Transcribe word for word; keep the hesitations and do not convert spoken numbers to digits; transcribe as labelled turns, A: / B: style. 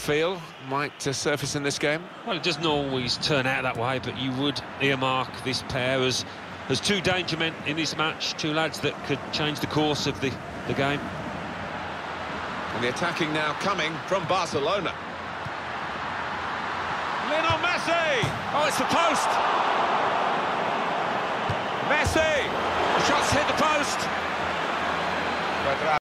A: feel might uh, surface in this game?
B: Well, it doesn't always turn out that way, but you would earmark this pair as as two danger men in this match, two lads that could change the course of the, the game.
C: And the attacking now coming from Barcelona. Lionel Messi!
A: Oh, it's the post! Messi! The shot's hit the post!